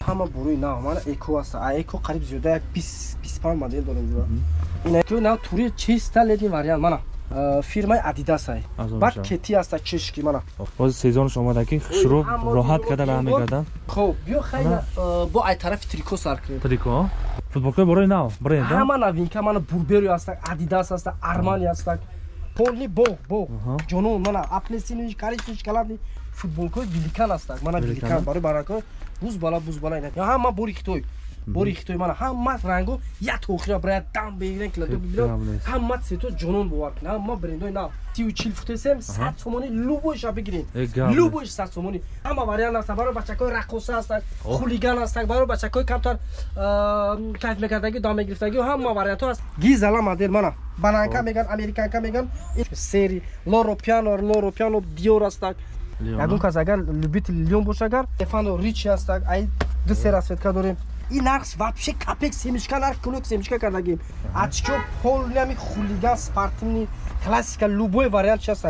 همه بروی نه من اکو است اکو قریب زیاده 25 مدل دارم جو این اکو نه توری چیز تا لیدی واریانت من فیرمای ادیداس ای بعد کتی است چشکی من باز سیزونش اومده که شروع راحت کردن همه کردن خب بیا خیلی با ای طرف تریکو سر کرد تریکو فوتبال بروی نه برند همه نوینکا من بوربری است ادیداس است ارمانی است کلی بو جنون من اپلیسینوش کاریش کلابی فوتبال کوی ویلیکان است من ویلیکان برای کو بوز بالا اینا یا هم بوری خطوی من هم رنگو یا توخیا برای دام بگیرن که تو ببینم هم تو جنون بوار کنه هم برندای نه 30 فوتسم 100 تومانی لوبوش بگیرین لوبوش 100 تومانی اما واریان است برای بچهای رقاصه است خولیگان است برای بچهای کمتر کیف میکردگی دام گرفتگی هم واریانت است گیزلا مدل من بانانکا میگن امریکانکا میگن سری لورو پیانو دیور است یادون که اگر لوبیت لیون باشه اگر استفانو ریچی است ای دو سر است که داریم این نقش вообще капек семечка нар кулок семечка кардагим ачко полнями хулиган спортивный классика любой вариант сейчас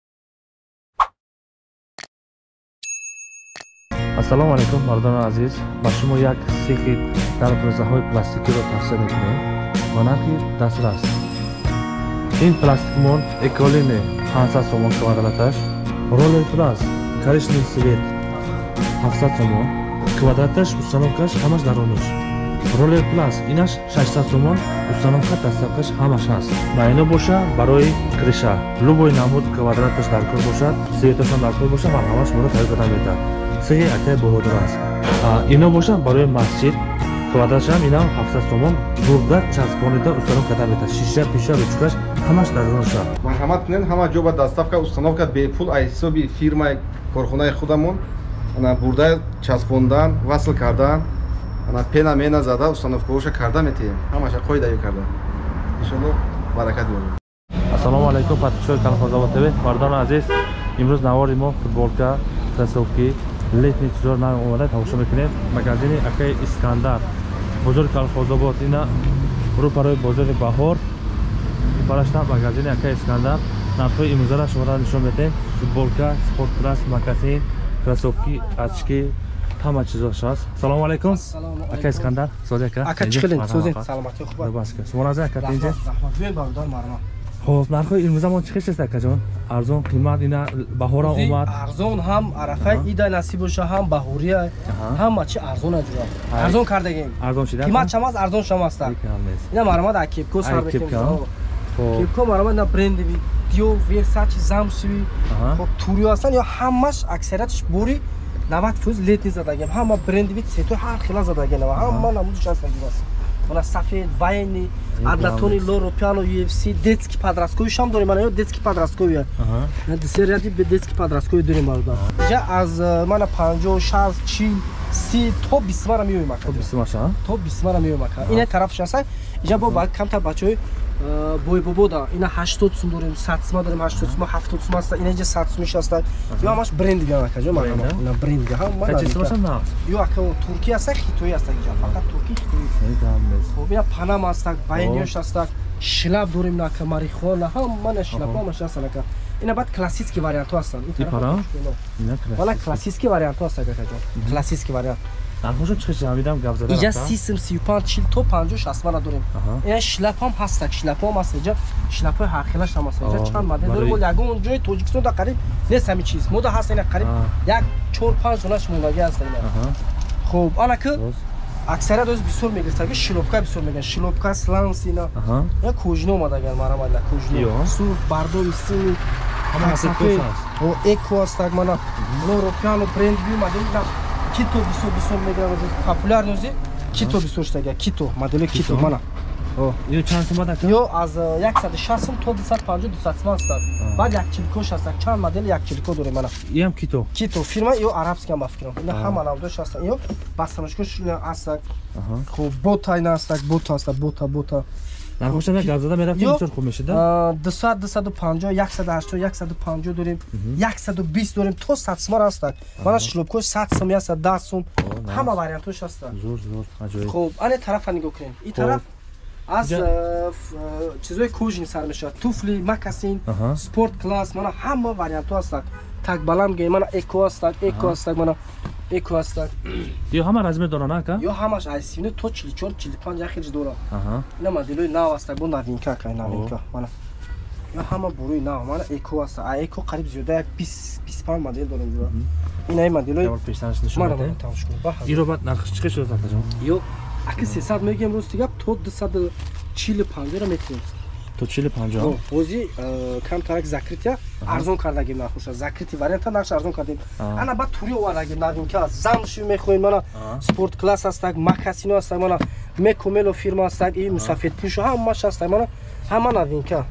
ассалому алайкум мардони азиз ба шумо як сехи дар доризаҳои пластикиро тавсия мекунем монархи дастрас ин пластикмон эколини 500 сомон квадраташ роллер плас коричневый цвет 700 сомон квадраташ установкаш ҳамаш дар онуш роллер плас инаш 600 сомон установка дастафкаш ҳамаш ҳаст ба ино боша барои криша любой намуд квадраташ дар кор бошад светашон дар кор боша ва ҳамаш моро тайёр карда метавад сеҳи акай боҳодир аст ино боша барои масҷид квадраташ ҳам инам 700 сомон бурда часпонида установка карда метавад шиша пиша ручкаш ҳамаш дар онуш аст марҳамат кунед ҳама ҷо ба дастафка установка бепул аз ҳисоби фирмаи корхонаи худамон ана бурда часпондан васл кардан ана пена мена зада установкаоша карда метаем ҳамаша қоидаё карда иншоалло баракат биёрем ассалому алайкум подписчикои Колхозобод ТВ мардони азиз имрӯз навори мо футболка кроссовки летни чизор нав омада тамошо мекунем магазини акаи Искандар бозори Колхозобод ина рӯпарои бозори баҳор ипарашта магазини акаи Искандар нархҳои имрӯзара шуморо нишон медиҳем футболка спорт класс макасин кроссовки очки ҳама чизош аст салому алайкум ака Искандар сози ака ака чилин сози саломати хуб баска шумо назар ака инҷа захмат бе бардар марма хо'p нархҳои имрӯзамон чӣ қисм аст акаҷон арзон қимат ина баҳора омад арзон ҳам арафа ида насиб боша ҳам баҳория ҳама чи арзон аҷура арзон кардагем арзон шида қимат чам аст арзон шам аст ина марма да кепко сар бекем кепко марма на бренди дио версачи замшиви хоб турио астан ё ҳамаш аксариятш бори 90% летни задагем ҳама бренди вид сето ҳар хела задагем ҳама намудиш аст аҷубаст мана сафед вайни однотонный лоро пиано UFC детский подростковый шам дорем мана ё детский подростковый десерияди детский подростковый дорем барда ҷа аз мана 50 60 40 30 то 20 мара меоем ака то 20 маша то 20 мара меоем ака ина тарафш аст ҷа бо ба камтар бачаҳои бойбобода ина 80 сум дорем 100 сум дорем 80 сум 70 сум аст ина ҷа 100 сумиш аст ё ҳамаш бренд гана ака ҷа мана ина бренд га ҳам мана чиз баша на ё ака турки аст хитои аст ҷа фақат турки хитои хоб ина панам аст вайниёш аст шлап дорем на ака марихуана ҳам мана шлап ҳамаш аст ака ина баъд классический вариантҳо астанд ин тараф вала классический вариантҳо аст ака ҷа классический вариант нархошо чӣ қисм ҳамидам гап зада иҷа 30 сум 35 40 то 50 60 мара дорем ина шлапам ҳаст шлапам аст ҷа шлапои ҳар хелаш ҳам аст ҷа чанд модел дорем ягон ҷои тоҷикистон да қариб нест ҳамин чиз мода ҳаст ина қариб як 4-5 донаш мондаги аст ина хоб ана ки аксарият оз бисёр мегирфтаги шлопка бисёр мегирфтаги шлопка сланс ина я кожино омадаган марамада кожино сур бардои сини ҳама сафед о эко аст мана лоро пиано бренд би модел кито бисёр мегирад популярнози кито бисёр штага кито модели кито мана ё чанд сум ака ё аз 160 сум то 250 200 сум аст баъд як чилкош аст чанд модел як чилко дорем мана иам кито фирма ё арабский ам бафикрам ина ҳама навдош аст ё басаночкош аст хоб бота ина аст бота нархошо гап зада мерафтем бисёр хуб мешуда 200 250 180 150 дорем 120 дорем то 100 сум аст мана шлопкош 100 сум аст 10 сум ҳама вариантош аст зур аҷоиб хоб ане тарафа нигоҳ кунем ин тараф аз чизои кожин сар мешавад туфли макасин спорт класс мана ҳама вариантҳо астанд так баланд ге мана эко аст мана Еко ҳастак. Ё ҳама размер дорад ака? Ё ҳамаш айсини то 44 45 яхелж дорад. Аҳа. Ина моделои нав ҳастак, бо новинка ака, новинка. Мана. Ё ҳама буруи нав, мана еко аста. Еко қариб зиёда як 20-25 модел дорем ҷура. Ина ин моделои Явор пештанаш нишон мана медем. тамош кун. Ба. Иро бад нархш чиқаш шуд атаҷон? Ё ака 300 мегем рӯз тигап то 245 ра метавонем. То 40-50. Бози камтарак закрития арзон кардагим нахуша. Закрити варианта нақш арзон кардем. Ана ба тури овардагим новинка. Замши мехоҳем, мана спорт класс ҳастак, макасино ҳастак, мана мекомело фирма ҳастак, и мусафедпӯшо ҳамаш ҳастак, мана ҳама новинка.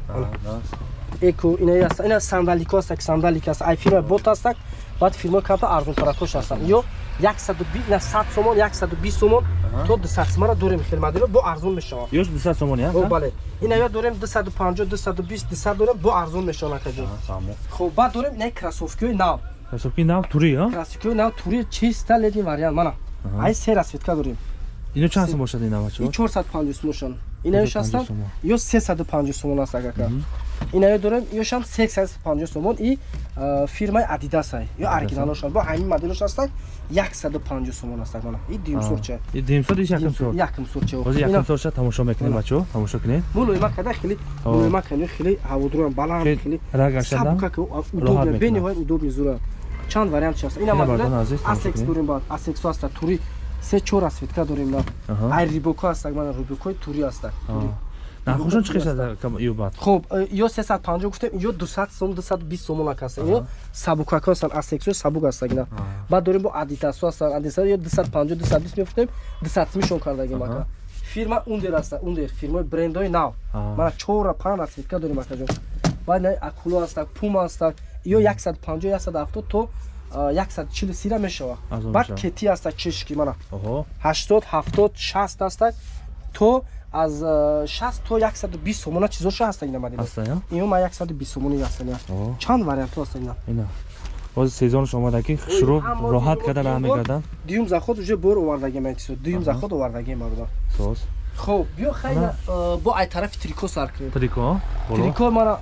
Еко ина ҳаст, ина сандалика ҳастак, сандалика ҳаст. Ай фирма бот ҳастак, баъд фирма камта арзонтаракош ҳастак. Ё 120 ина 100 сомон, 120 сомон то 200 сомон дорем хел модело бо арзон мешавад. Ёш 200 сомон я? Бале. Ина ё дорем 250, 220, 200 дорем бо арзон мешавад ака ҷон. Фаҳмо. Хоб баъд дорем ина кроссовкаи нав. Кроссовки нав тури ё? Кроссовкаи нав тури чиста ледин вариант мана. Ай се расветка дорем. Ино чанд сом бошад ин навачо? И 450 сомон. Ина ёш ҳастан ё 350 сомон аст ака. Ина ё дорем ёшам 650 сомон и фирмаи Adidas ай. Ё оригиналош бо ҳамин моделош ҳастак 150 сомон астак мана. И димсорча. И димсор иш якм сор. Якм сорча. Бози якм сорча тамошо мекунем бачо, тамошо кунед. Мулоима када хели, мулоима кани хели ҳаводурам баланд хели. Рагашада. Удобно, бенеҳоят удобни зура. Чанд вариант аст. Ина модел Asex дорем ба Asex аста тури 3-4 расветка дорем на. Ай рибоко астак мана рибокои тури астак. Нархошон чӣ қисад ё бад? Хоб, ё 350 гуфтем, ё 200 сом, 220 сомон аст. Ё сабукако астан, Asex сабук астак ина. Баъд дорем бо Adidas астан, Adidas ё 250, 220 мефутем, 200 мишон кардагим ака. Фирма Under аста, Under фирмаи брендои нав. Мана 4-5 расветка дорем ака ҷон. Баъд ина Акуло астак, Puma астак, ё 150, 170 то 140 ра мешавад. Баъд кети астак чешки мана. 80, 70, 60 астак то аз 60 то 120 сомона чизоша ҳаста ина модел. Аста ё? Ино ма 120 сомони ҳаста ина. Чанд вариант ҳаста ина? Ина. Боз сезонш омада ки шуруъ роҳат кардан ҳам мекардан. Дуюм заход уже бор овардаги мекисо. Дуюм заход овардаги марда. Сос. Хоб, биё хайна бо ай тарафи трико сар кунем. Трико? Трико мана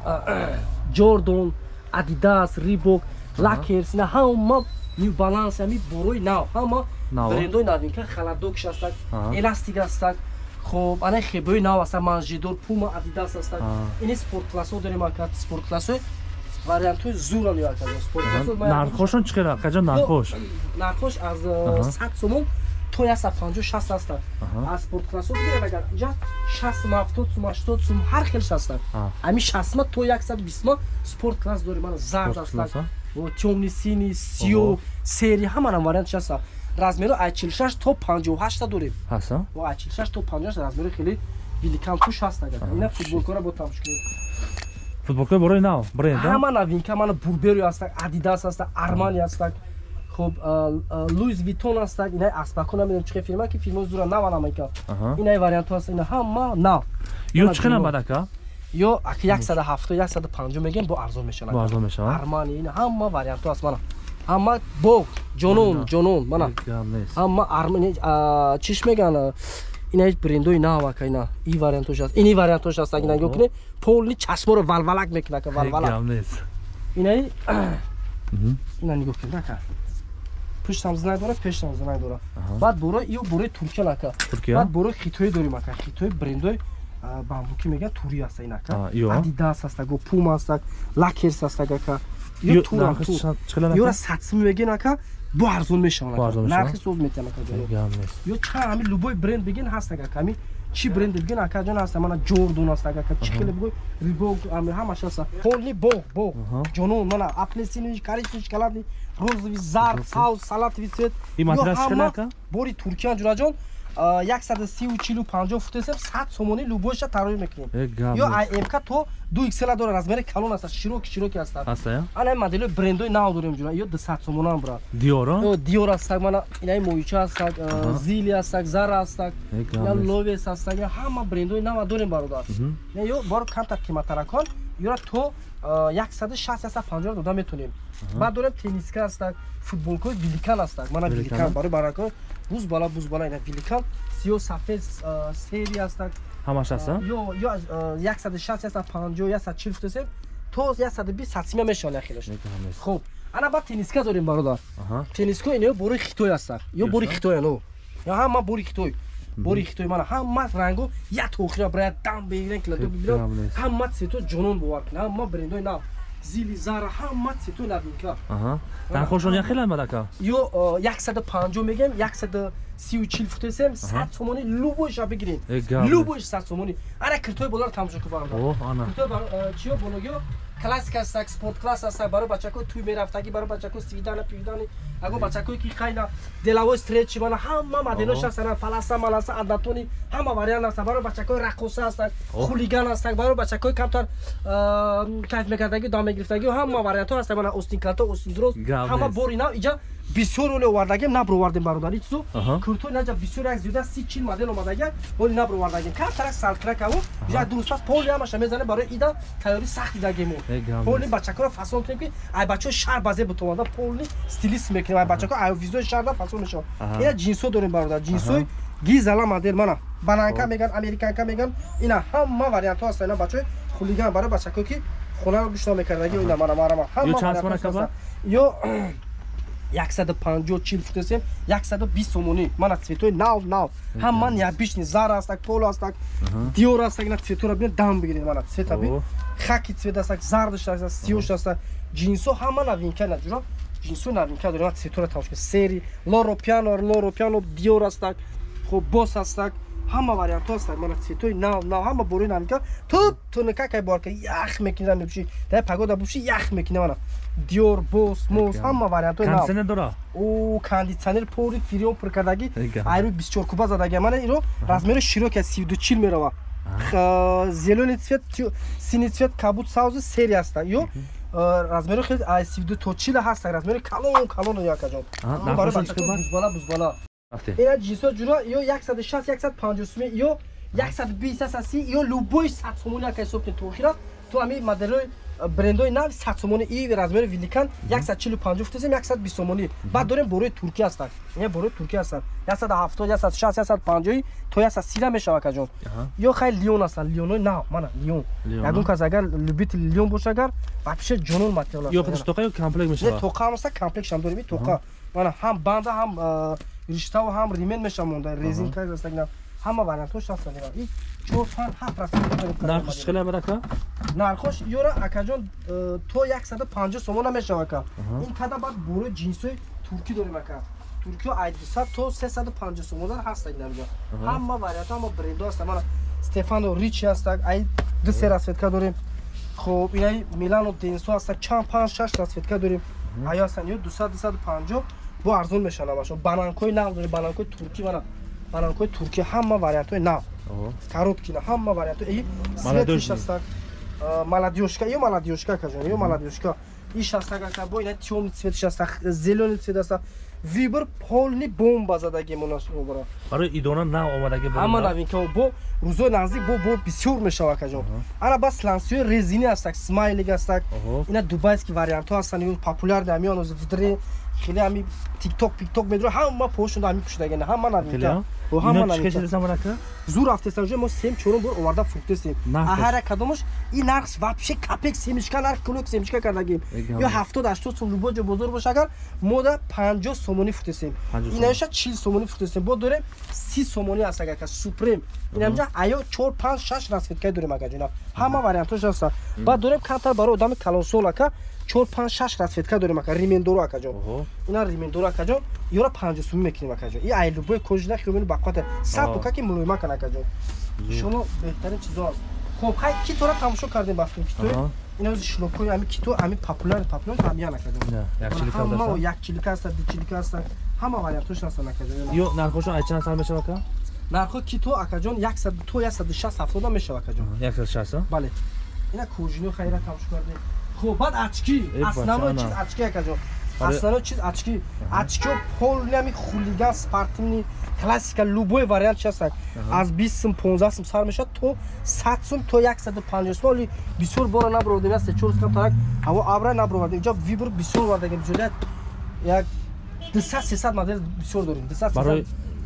Jordan, Adidas, Reebok, Lakers, ина ҳама New Balance, ами борои нав, ҳама брендои новинка халадокш астак, эластик астак. Хоб, ана хебои нав астак, Manjidor, Puma, Adidas астак. Ини спорт классо дорем ака, спорт классо вариантои зуран ё ака. Спорт классо нархошон чӣ қадar? Қаҷон нархош? Нархош аз 100 сомон то 150-60 астак. Аз спорт классо бигирем агар инҷа 60-70 сум, 80 сум ҳар хелш астак. Ами 60 то 120 спорт класс дорем, ана зард астак. Тёмни, сини, сиё, сери ҳаманам вариантш аста. Размери ай 46 то 58 дорем. Ҳаста? Ва ай 46 то 58 размери хеле великан туш ҳаст ака. Ина футболкора бо тамош кунем. Футболка борои нав, бренд. Ҳама новинка, мана Burberry астак, Adidas астак, Armani астак. Хоб, Louis Vuitton астак, ина аспако намедонам чӣ фирма ки фирмои зура нав намека. Ина вариант аст, ина ҳама нав. Ё чӣ қадар бад ака? Ё ака 170, 150 мегем бо арзон мешавад. Бо арзон мешавад. Armani ина ҳама вариант аст мана. Ҳама бо ҷонон мана. Ҳама Armani чиш меган ина брендои нав ака ина. И вариантош аст. Ини вариантош аст, ина нигоҳ кунед, полни чашморо валвалак мекунад ака, валвалак. Ина ина нигоҳ кунед ака. Пуштам знак дора, пештам знак дора. Баъд бора ё бораи Туркия ака. Баъд бораи Хитои дорем ака. Хитои брендои бамбуки меган тури аста ин ака. Adidas астак, Puma астак, Lakers астак ака. Ё тура ту. Ё 100 меган ака, бо арзон мешавад. Нархи соз метавонад ака. Ё ча ами любой бренд бигин ҳаст ака. Ами чи бренд бигин ака ҷон ҳаст, мана Jordan астак ака. Чи хеле бигӯй Reebok ами ҳамаш аст. Полни бо ҷонон мана аплесини карисни шоколадни розови зард, саус, салатови цвет. И матрас чӣ ака? Бори Туркия ҷураҷон 130-40-50 футесем 100 сомони любойша тарой мекунем. Ё АМК то 2XL дора, размери калон аст, широки аст. Ана моделои брендои нав дорем ҷура, ё 200 сомонам брат. Диора? Ё Диор астак, мана инаи моюча астак, Zili астак, Zara астак, я Loves астак, я ҳама брендои нав дорем бародар. Ё бор камтар қиматтаракон, ёра то 160-150 дода метонем. Баъд дорем тенниска астак, футболкои великан астак, мана великан барои баракон буз бала ина великан сиё сафед сери астак. Ҳамаш аста? Ё 160-150 140 футесем то 120 сатсима мешавад яхелаш. Хоб, ана ба тенниска дорем бародар. Тенниска ино бори Хитой астак. Ё бори Хитой ано. Ё ҳама бори Хитой. Бори Хитой мана ҳама ранго як охира брая дам бегирен килато бигирен. Ҳама цвето ҷонон бовар кина. Ҳама брендой нав. Зили зара ҳама цвето навинка. нархошон як хел амадака. Ё 150 мегем 130-40 футесем 100 сомони любойша бигирен. Любойш 100 сомони. Ана киртой болар тамошо ки бародар. О ана. Киртой чиё бологиё классик астак, спорт класс астак, барои бачакои туй мерафтагӣ, барои бачакои свидана, пивдани, аго бачакои ки хайна делавои стречи мана ҳама моделош астана, паласа, маласа, адатони, ҳама вариант аста, барои бачакои рақоса астак, хулиган астак, барои бачакои камтар кайф мекардагӣ, дом мегирифтагӣ, ҳама вариантҳо астак, мана остин калто, остин дроз, ҳама бори нав иҷа бисёр оли овардагем, набр овардем бародар. Ин чизо куртои наҷа бисёр як зиёда 30-40 модел омадагем, оли набр овардагем. Камтарак салтрак аво, иҷа дурустас поли ҳамаша мезанем барои ида тайёри сахти дагем. Поли бачакоро фасон кунем ки ай бачаҳо шаҳр базе бутованда поли стилист мекунем. Ай бачаҳо ай визои шаҳрда фасон мешавад. Ина ҷинсо дорем бародар. Ҷинсои гизала модел мана бананка меган, американка меган. Ина ҳама вариантҳо ҳаста. Ина бачаҳои хулиган барои бачакои ки хонаро гӯшт намекардагӣ ина мана ҳама вариантҳо ҳаста. Ё 150-40 футесем 120 сомони мана цветои нав ҳама необични зара астак, поло астак, диор астак. ина цветоро бинед дам бигиред мана цвета бин хаки цвет астак, зардаш астак, сиёш астак. ҷинсо ҳама новинка наҷура. ҷинсои новинка дорем. цветоро тамошо кунед. сери лоро пиано диор астак, хоб бос астак, ҳама вариантҳо астак. мана цветои нав ҳама бори новинка. тунка кай борка ях мекина мебуши. дай пагода буши ях мекина мана. диор бос ҳама вариантҳои нав. кондитсионер дора? О кондитсионер пори фирион пур кардагӣ. айрӯ 24 куба задаги. мана иро размери широки 32-40 мерава. зеленый цвет, синий цвет, кабут саузы сери аста. Ё размери хеле 32 то 40 ҳаста. размери калон якаҷон. бузбала. ина ҷинсо ҷура ё 160-150 сомон, ё 120-130, ё любой 100 сомон якай сопни тохира. то ами моделои брендои нав 100 сомони и размери великан 140-50 футесем 120 сомони. баъд дорем борои туркия астак. ин борои туркия астак. 170-160-150 то 130 мешава каҷон. ё хай лион астак. лионои нав мана лион. ягон кас агар любители лион боша агар вообще ҷонон материал аст. ё худаш тоқа ё комплект мешава? не тоқа ҳам аста, комплект ҳам дорем. тоқа мана ҳам банда ҳам риштаву ҳам ремен мешава монда. резинка астак на ҳама вариантҳош астак. ин 4-7 раст. нархош хеле амадака? нархош ёра акаҷон то 150 сомон мешава ка. ин када баъд борои ҷинсои туркӣ дорем ака. туркиё ай 200 то 350 сомон ҳастак намҷа. ҳама вариантҳо ҳама брендо аст. мана стефано ричи астак. ай 2 расветка дорем. хоб инаи милано денсо астак. чанд 5-6 расветка дорем. ай астан ё 200-250 бо арзон мешава намашо. бананкои нав дорем. бананкои туркӣ мана бананкои туркӣ ҳама вариантҳои нав. короткина ҳама вариантҳо. светиш астак. молодёжка ё молодёжка кажон ё молодёжка иш астак ака бо ина тёмный цветиш астак, зеленый цвет астак. вибр полни бомба задаги монашо бора. барои идона нав омадаги бо ҳама новинка бо рӯзои наздик бо бисёр мешава кажон. ана бас лансиёи резини астак, смайлик астак. ина дубайский вариантҳо астан. ё популярни ҳамиён вдре хеле ҳами тикток медро ҳама пошунда ҳами пушидагена ҳама новинка. ҳама новинка. зур афтесам ҷо мо 3-4 бор оварда фурӯхтесем. ҳар кадомаш ин нарх вообще капек семичка нарх кулок семичка кардагем. ё 70-80 сом любой ҷо бозор боша агар мода 50 сомони фурӯхтесем. инаша 40 сомони фурӯхтесем. бо дорем 30 сомони аст агар супрем. инамҷа аё 4-5-6 расветка дорем агар ҷона. ҳама вариантош аст. баъд дорем камтар барои одами калонсол ака 4-5-6 расветка дорем ака. римендоро ака ҷон. ина римендоро ака ҷон. ёра 50 сомон мекунем ака ҷон. ин ай любой кожина хиёмини бақвата 100 тока ки мулоима кана ака ҷон. шумо беҳтарин чизо аст. хоб хай китора тамошо кардем бафтем китои. ина ози шлокои ами кито ами популяр ҳамиян ака ҷон. ҳама якчилика аст, дучилика аст. ҳама вариантош астан ака ҷон. ё нархошон ай чанд сар мешава ака? нархо кито ака ҷон 100 то 160-70 мешава ака ҷон. 160? бале. ина кожино хайра тамошо кардем. хоб баъд очки основной чиз очки ака ҷон. основной чиз очки. очки полни ами хулиган спортивни классика любой вариант астак. аз 20 сум 15 сум сар мешавад то 100 сум то 150 сум. оли бисёр бора набровардем. 3-4 кам тарак ҳаво абра набровардем. инҷа вибр бисёр вардагем. ҷоя як 200-300 модел бисёр дорем. 200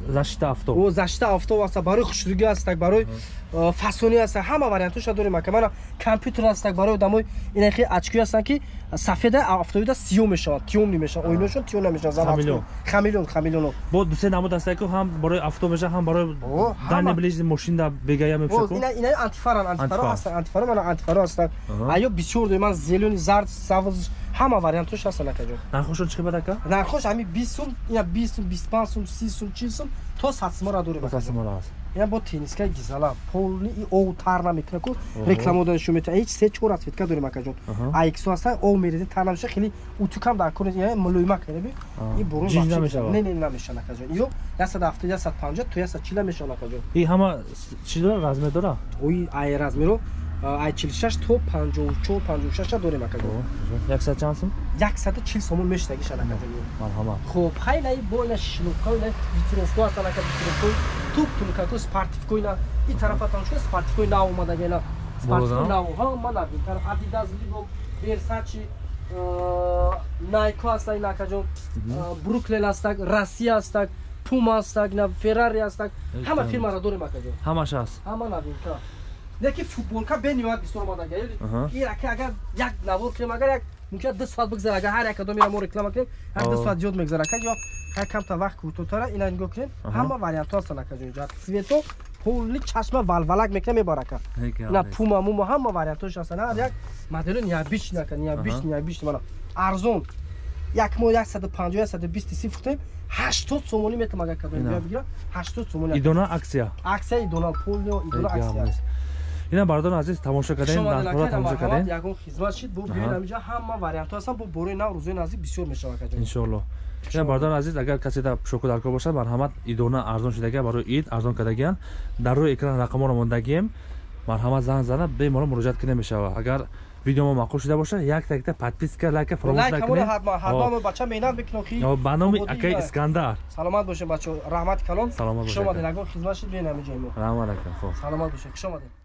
защита авто. او زشته آفتاب است، برای خوشرویی است، برای فسونی است، همه واریانتش داریم. که من کامپیوتر است برای دمای این خیلی اچکی هستن که سفید آفتابی دا سیوم میشن، تیوم نمیشن، اوینشون تیوم نمیشن. خمیلون با دو سه نمود است که هم برای авто میشه هم برای دان بلیز ماشین دا بگایم میشه. اینا آنتیفارا هستن، آنتیفارا من آنتیفارا هستن. آیا بسیار دوی من زیلونی زرد سبز همه واریانتش هستن نکجون. نرخشون چقدر بده که؟ نرخش همین 20 سوم، اینا 20 سوم، 25 سوم، 30 سوم، 40 سوم تو ساتسما را داره. ساتسما را است. اینا با تنیسکای گیزالا پولی او تار نمیکنه کو رکلام دادن میته. هیچ سه چهار است فکر داریم مکجون. ایکس هستن او میریدن تار نمیشه، خیلی اوتوکام در کنه اینا ملویما کنه بی. این برون نمیشه. نه نمیشه نکجون. ایو 170 150 تو 140 میشه نکجون. این همه چی داره رزمه داره؟ اوی ای رزمه رو ای 46 تو 54 56 داریم مکجون. 100 چند سوم؟ 140 سوم میشه دیگه نکجون. مرحبا. خب خیلی بالا شلوکای نه ویتروفکو هستن که ویتروفکو توپ که سپارتیفکو اینا این طرف تانشو سپارتیفکو نه اومده گیلا سپارتیفکو نه ها ما نبین طرف آدیداس لیگو ورساچی نایکو هست اینا کجا بروکلین هست راسی هست پوما هست نه فراری هست همه فیلم را داریم کجا همش هست همه نبین که لیکن فوتبال کا به نیویورک بیشتر اومده گیلی این که اگر یک نوار کنیم اگر یک ممکن 2 ساعت بگذره اگر هر یک کدوم میرم رکلام کنیم 2 ساعت زیاد میگذره که یا هر کم تا وقت کوتاه‌تر اینا نگاه کنیم همه واریانت هستن که اینجا سویتو کلی چشم ولولک میکنه میباره که اینا پوما موما همه واریانتش هستن هر یک مدل نیا بیش نکنه نیا بیش من ارزون یک مو 150 120 سی فوت 80 سومونی میتونم اگر کدوم بگیرم 80 سومونی ایدونا اکسیا ایدونا پول ایدونا اکسیا اینا بردان عزیز تماشا کردین در تماشا کردین یکم خدمت شید بو بیاین اینجا همه واریانت هستن بو برای نو روزای نزدیک بسیار میشه ان شاء الله. اینا بردان عزیز اگر کسی در شوکو در کار باشه مرحمت ایدونا ارزان شده برای اید ارزان کردگیان در روی اکران رقم رو موندگیم مرحمت زنگ زنه به ما مراجعه کنه میشه. اگر ویدیو ما معقول شده باشه یک تا پادپیس لایک فراموش نکنید. حتما بچه میناد بکنید که برنامه اکی اسکندر سلامت باشه بچه رحمت کلام شما در خدمت شید بیاین همینجا رحمت کلام سلامت باشه شما